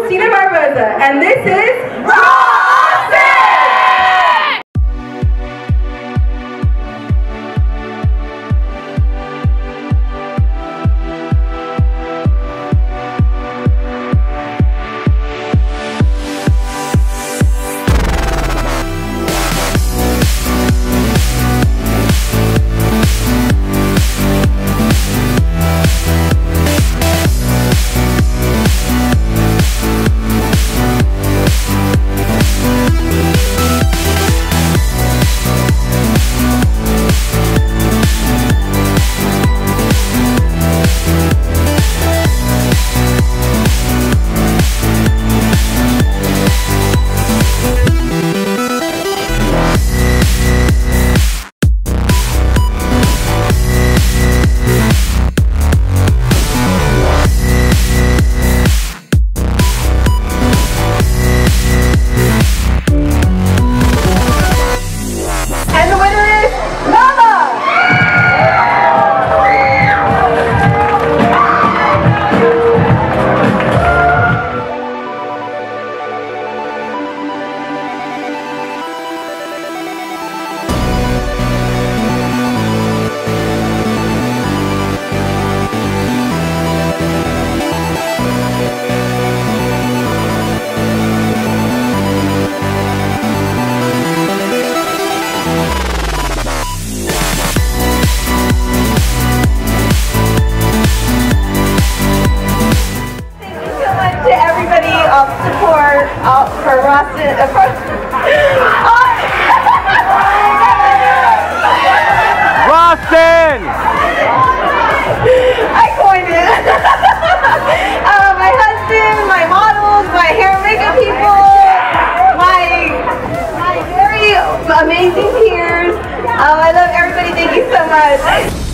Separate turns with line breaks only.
And this is RAWards! Support for Roston.
Roston!
I coined it. My husband, my models, my hair and makeup people, my very amazing peers. I love everybody. Thank you so much.